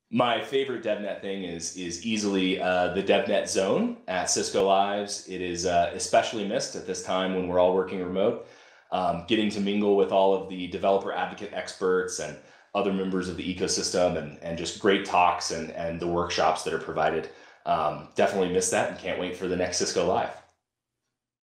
My favorite DevNet thing is easily the DevNet zone at Cisco Lives. It is especially missed at this time when we're all working remote. Getting to mingle with all of the developer advocate experts and other members of the ecosystem and just great talks and the workshops that are provided. Definitely miss that and can't wait for the next Cisco Live.